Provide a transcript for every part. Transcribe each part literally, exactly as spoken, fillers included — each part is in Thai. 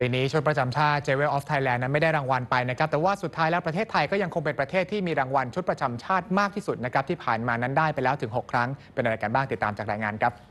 ปีนี้ชุดประจำชาติ Jewel of Thailand นั้นไม่ได้รางวัลไปนะครับแต่ว่าสุดท้ายแล้วประเทศไทยก็ยังคงเป็นประเทศที่มีรางวัลชุดประจำชาติมากที่สุดนะครับที่ผ่านมานั้นได้ไปแล้วถึงหกครั้งเป็นอะไรกันบ้างติดตามจากรายงานครับ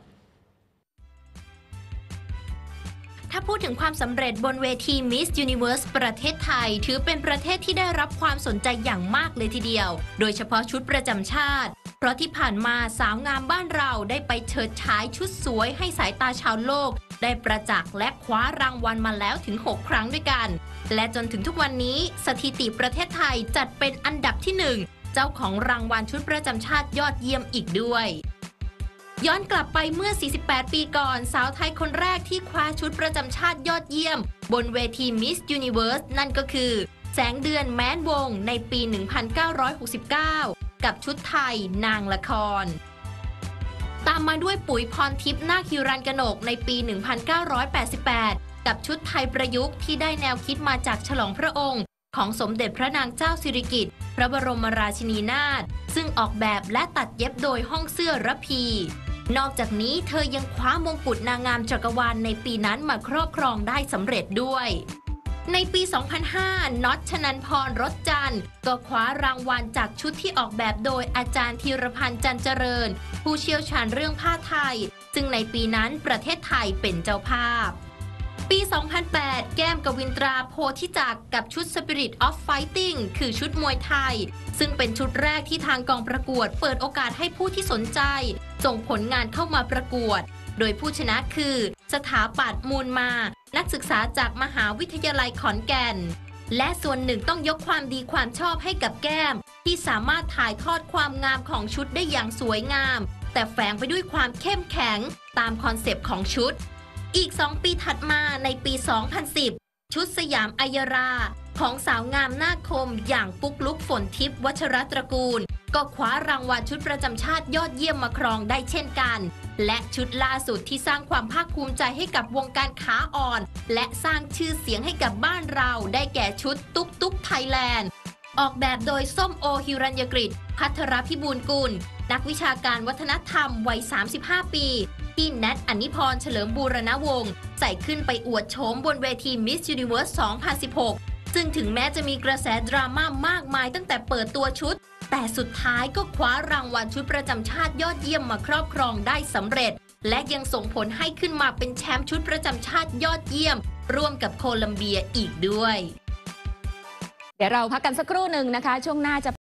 ถ้าพูดถึงความสำเร็จบนเวที Miss Universe ประเทศไทยถือเป็นประเทศที่ได้รับความสนใจอย่างมากเลยทีเดียวโดยเฉพาะชุดประจำชาติเพราะที่ผ่านมาสาวงามบ้านเราได้ไปเฉิดฉายชุดสวยให้สายตาชาวโลกได้ประจักษ์และคว้ารางวัลมาแล้วถึงหกครั้งด้วยกันและจนถึงทุกวันนี้สถิติประเทศไทยจัดเป็นอันดับที่หนึ่งเจ้าของรางวัลชุดประจำชาติยอดเยี่ยมอีกด้วยย้อนกลับไปเมื่อสี่สิบแปดปีก่อนสาวไทยคนแรกที่คว้าชุดประจำชาติยอดเยี่ยมบนเวที Miss Universe นั่นก็คือแสงเดือนแม้นวงในปี หนึ่งพันเก้าร้อยหกสิบเก้า กับชุดไทยนางละครตามมาด้วยปุ๋ยพรทิพย์นาคฮิรัญกนกในปี หนึ่งพันเก้าร้อยแปดสิบแปด กับชุดไทยประยุกต์ที่ได้แนวคิดมาจากฉลองพระองค์ของสมเด็จพระนางเจ้าสิริกิติ์พระบรมราชินีนาถซึ่งออกแบบและตัดเย็บโดยห้องเสื้อระพีนอกจากนี้เธอยังคว้ามงกุฎนางงามจักรวาลในปีนั้นมาครอบครองได้สำเร็จด้วยในปี สองพันห้า น็อต ชนันพร รถจันทร์ก็คว้ารางวัลจากชุดที่ออกแบบโดยอาจารย์ธีรพันธ์จันเจริญผู้เชี่ยวชาญเรื่องผ้าไทยซึ่งในปีนั้นประเทศไทยเป็นเจ้าภาพปี สองพันแปด แก้มกวินตราโพธิจักรกับชุด Spirit of Fighting คือชุดมวยไทยซึ่งเป็นชุดแรกที่ทางกองประกวดเปิดโอกาสให้ผู้ที่สนใจส่งผลงานเข้ามาประกวดโดยผู้ชนะคือสถาปัตย์มูลมานักศึกษาจากมหาวิทยาลัยขอนแก่นและส่วนหนึ่งต้องยกความดีความชอบให้กับแก้มที่สามารถถ่ายทอดความงามของชุดได้อย่างสวยงามแต่แฝงไปด้วยความเข้มแข็งตามคอนเซปต์ของชุดอีกสองปีถัดมาในปี สองพันสิบ ชุดสยามอัยราของสาวงามหน้าคมอย่างปุ๊กลุกฝนทิพย์วัชรตระกูลก็คว้ารางวัลชุดประจำชาติยอดเยี่ยมมาครองได้เช่นกันและชุดล่าสุดที่สร้างความภาคภูมิใจให้กับวงการขาอ่อนและสร้างชื่อเสียงให้กับบ้านเราได้แก่ชุดตุ๊กตุ๊กไทยแลนด์ออกแบบโดยส้มโอหิรัญยกฤษภัทรพิบูลกุลนักวิชาการวัฒนธรรมวัยสามสิบห้าปีที่แนท อนิพรเฉลิมบูรณวงศ์ใส่ขึ้นไปอวดโฉมบนเวที Miss Universe สองพันสิบหกซึ่งถึงแม้จะมีกระแสดราม่ามากมายตั้งแต่เปิดตัวชุดแต่สุดท้ายก็คว้ารางวัลชุดประจำชาติยอดเยี่ยมมาครอบครองได้สำเร็จและยังส่งผลให้ขึ้นมาเป็นแชมป์ชุดประจำชาติยอดเยี่ยมร่วมกับโคลัมเบียอีกด้วยเดี๋ยวเราพักกันสักครู่หนึ่งนะคะช่วงหน้าจะ